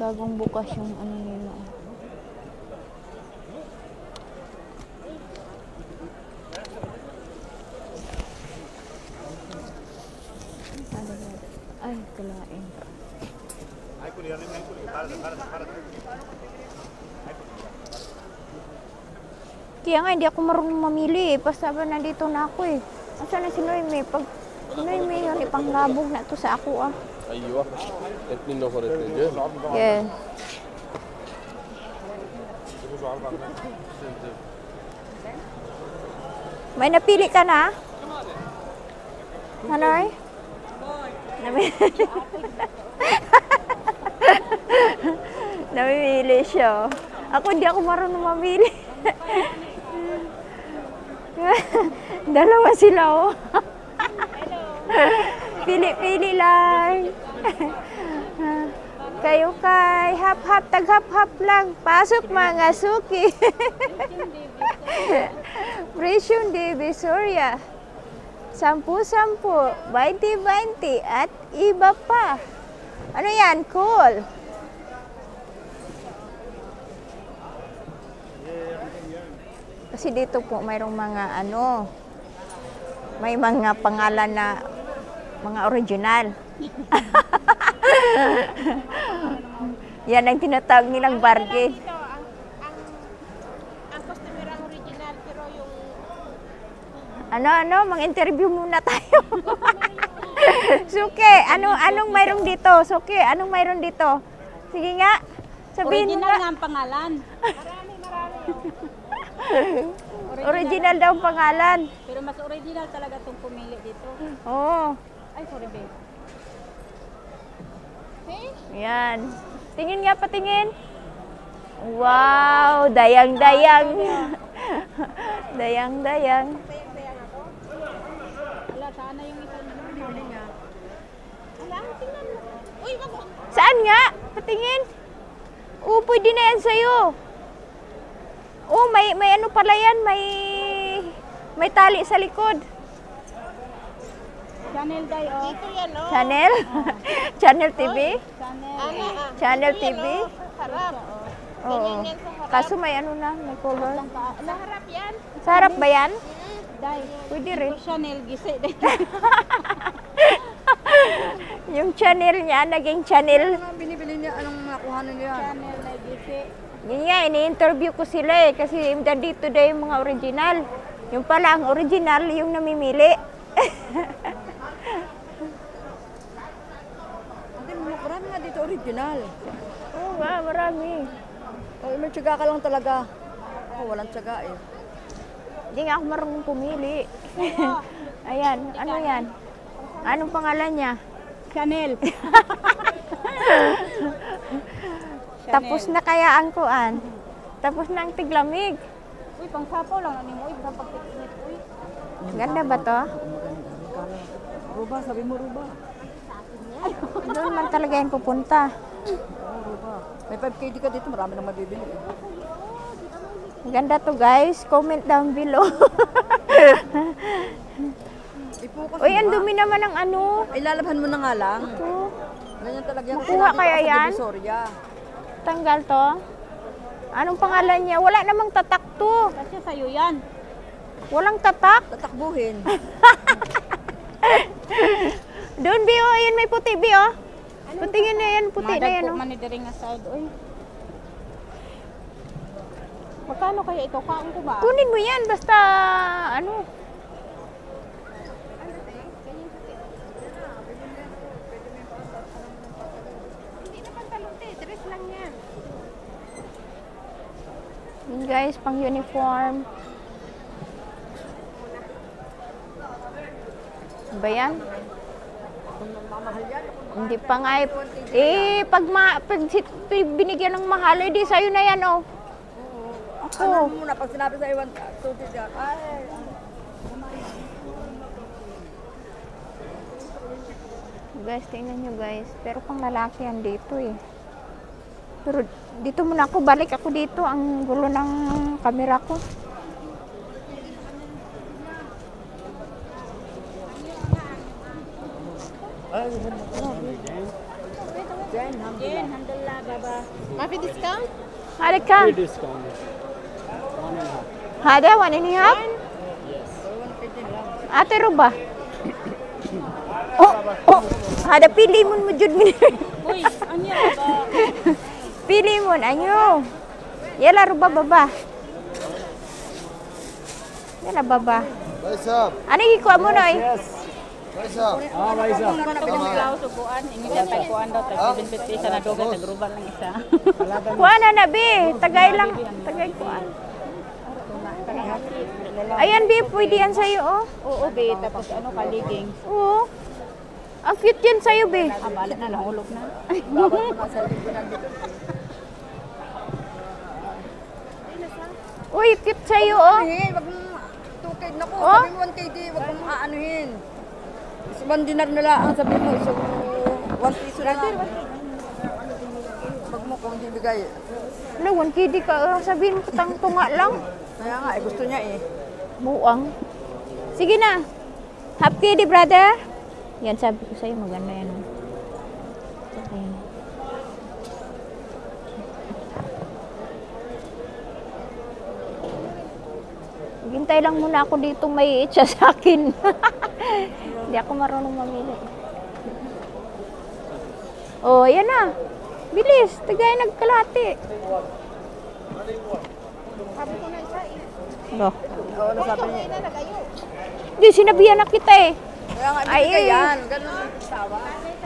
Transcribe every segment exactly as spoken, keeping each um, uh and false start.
Bagong bukas yung ano nila. Ay, kalain. Kaya nga, hindi ako marunong mamili eh. Basta ba nandito na ako eh. Asa na si Noemi? Pag Noemi yun, ipanglabog na to sa ako ah. ايوه اتنين نفر اتنين جاهز Yeah. May napili ka na? Hanoy? Namimili siya. Ako hindi ako marunong mamili. Dalawa sila oh. Pili-pili lang. Kayo kay hap-hap, tag-hap-hap lang. Pasok mga suki. Presyong Divisoria. Sampu-sampu, bainti-bainti, at iba pa. Ano yan? Cool. Kasi dito po mayroong mga ano, may mga pangalan na mga original. Yan ang tinatawag nilang bargain. Ito, ang, ang, ang customer ang original, pero yung... Ano, ano? Mag-interview muna tayo. Suki, ano, anong mayroong dito? Suki, anong mayroong dito? Sige nga, sabihin mo Original nga. nga ang pangalan. Marami, marami. Original, original daw ang pangalan. Pero mas original talaga itong pumili dito. Oo. Ay, sorry babe. Okay? Yan. Tingin nga, patingin. Wow, dayang-dayang. Dayang-dayang. Sayang-sayang ako. Wala, sana yung isa niya. Wala, tingnan mo. Uy, wag mo. Saan nga? Patingin. Oo, pwede na yan sa'yo. Oh, may, may ano pala yan, may, may tali sa likod. Channel day, oh. Ito yan, oh. Channel? Channel T V? Channel. Ano, Channel T V? Harap. Oo. Ganyan yan sa harap. Kaso may ano na, may color. Sa harap yan. Sa harap ba yan? Day. Pwede rin. Ito Chanel, gisi. Yung channel niya, naging channel. Ang binibili niya, anong nakuhanan niya? Channel na gisi. Yun nga, ini-interview ko sila eh. Kasi dito daw yung mga original. Yung pala, ang original, yung namimili. Hindi, marami nga dito original. Oo nga, marami. Oh, may tiyaga ka lang talaga. Ako, walang tiyaga eh. Hindi nga ako marunong pumili. Ayan, ano yan? Anong pangalan niya? Chanel. Tapos na kaya ang kuan. Tapos na ang tiglamig. Uy, pang sapaw lang ani mo. Uy, pang pagtitinit. Uy. Ganda ba to? Ruba, sabi mo ruba. Doon man talaga yung pupunta. Oo, ruba. May five K D ka dito, marami nang mabibili eh. Ganda to guys. Comment down below. Ipukas Uy, mo ang nga. dumi naman ng ano. Ay, lalabhan mo na nga lang. Ito. Ganyan talaga yan. Makuha kaya yan? Divisoria. Tanggal to. Anong pangalan niya? Wala namang tatak to. Kasi sa'yo yan. Walang tatak. Tatakbuhin. Doon, Bio. Ayun, may puti, Bio. Putingin na yan. Puti na yan. Madag po Oh. man ni diri nga side. Uy. Magkano kaya ito? Kaon ko ba? Kunin mo yan. Basta, ano. Hindi na pantalon, dress lang yan. Yun guys, pang uniform. Ba yan? Hindi pa nga eh. Eh, pag, ma, pag si- binigyan ng mahal, eh di sa'yo na yan oh. Ako. Ano mo muna, pag sinabi sa iwan, tuti siya. Ay, Guys, tingnan nyo guys. Pero pang lalaki yan dito eh. Pero dito muna ako, balik ako dito. Ang gulo ng camera ko. Jen, alhamdulillah. Jen, alhamdulillah, baba. Mafi discount? Hadi kan? discount. Hada, one and a half? Ate Ruba. Oh, oh. Hada, pili mo mo jud mi. Uy, ano yan, baba? Pili mo, anyo. Yala, Ruba, baba. Yala, baba. Rise up. Ano ikuha mo, Noy? Rise up. Ah, rise up. Pinaglaw subuan, ingi siya tagkuan daw, tag-seven fifty sa nadugan, tag-ruban lang isa. Kuha na na, Bi. Tagay lang. Tagay kuha. Ayan, Bi. Pwede yan sa'yo, oh. Oo, be, tapos ano, kaliging. Oo. Ang cute yan sa'yo, Bi. Ah, balik na, nahulog na. Uy, cute sa'yo, oh. Anuhin, wag mong two K. Naku, Oh? sabi mo one K D, wag mong aanuhin. Is one dinar na lang, sabi mo, so one piso na lang. Wag mo kung hindi bigay. Ano, one K D ka. uh, Sabihin mo, katang tunga lang. Kaya nga, eh, gusto niya eh. Buang. Sige na. Half K D, brother. Yan, sabi ko sa'yo, maganda yan. oh. Tsaka yan. Hintay lang muna ako dito may itcha sa akin. Hindi ako marunong mamili. Oh, yan na. Bilis. Tagay nagkalati. Lo. Oo, ano sabi niya? Hindi, sinabihan na kita eh. Kaya nga, Ay, bigay eh. yan. Ganun ang tawa.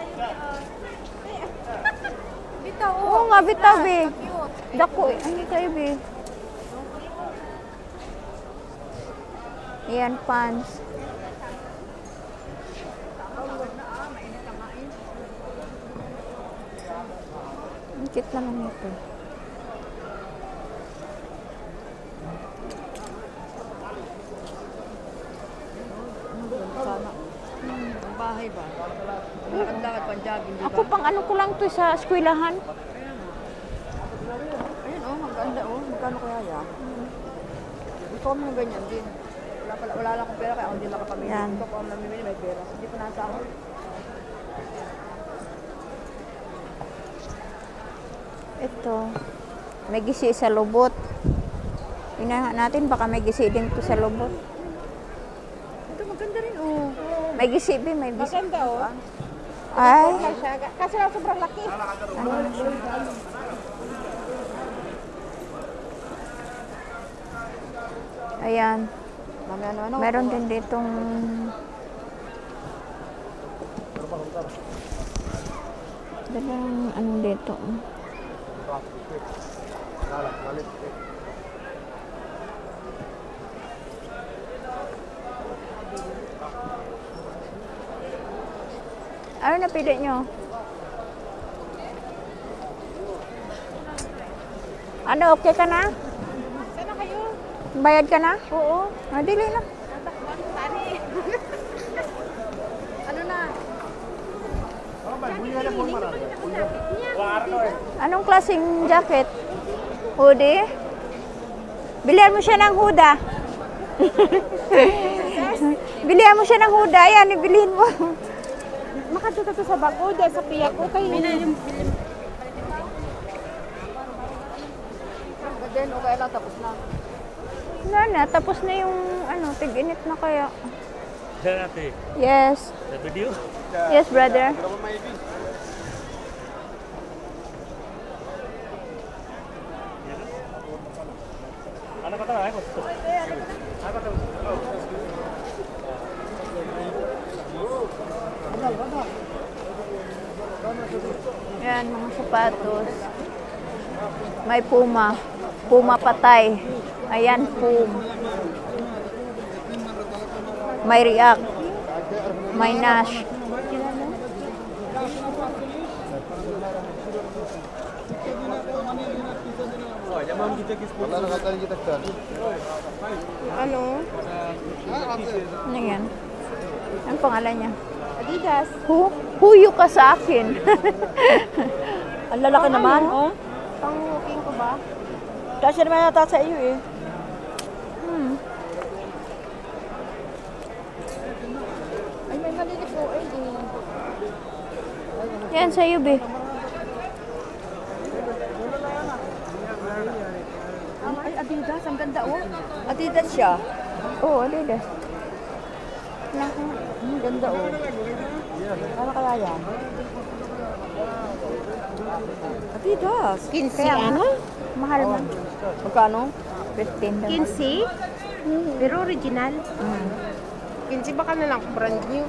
Oo nga, bitaw, be. Dako eh. Ano tayo, be? Ayan, pants. Ang cute naman ito. Sana. Ang bahay ba? Lakad-lakad pang jogging, di ba? Ako pang ano ko lang to sa eskwelahan. Ayun oh, ang ganda oh. Magkano kaya yan? Gusto kami ng ganyan din. Wala, pala, wala lang akong pera kaya ako hindi nakapamili. Yan. Gusto ko ang namimili may pera. Hindi pa nasa ako. Ito. May gisi sa lubot. Tingnan natin baka may gisi din to sa lubot. Ito maganda rin oh. May gisi, be. May gisi. Maganda, oh. Ay. Kasi lang sobrang laki. Ano na siya? Ayan. Mamaya naman ako. Meron din ditong dalang ano dito. Ano napili nyo? Ano, okay ka na? Sana kayo? Bayad ka na? Oo. Ah, dili na. Ano na? Anong klaseng jacket? Hoodie? Bilihan mo siya ng huda. Bilihan mo siya ng huda. Ayan, ibilihin mo. Makatuto to sa bago dahil sa piyak ko kayo. Then okay lang, tapos na. Wala na, tapos na yung ano, tig-init na kaya. Dati, Yes. sa video. Yes, brother. Ano ka tayo? Ako to. Ako to. Yan, mga sapatos. May Puma. Puma patay. Ayan, Puma. May React. May Nash. Wala nakataling kita ka. Ano? Ano yan? Ang pangalan niya? Adidas. Hu huyo ka sa akin. Ang lalaki naman, oh. Pang-walking ko ba? Kasi naman nata sa iyo eh. Hmm. Ay, may maliliit po. Ay, di. Yan, sa'yo, be. Ay, Adidas. Ang ganda, oh. Adidas siya. Oo, Adidas. Naku. Ang ganda, oh. Para kaya yan? Adidas. Kinsi, ano? Mahal man. Magkano? fifteen daw. Kinsi? Pero original. Kinsi baka na lang brand new.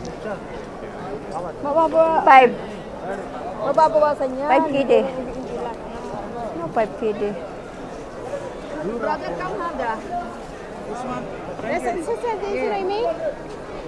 Mababa, five. mababawasan niya. five K D. No, five K D. Brother, come hada. Nasa isa sa sa Raimi?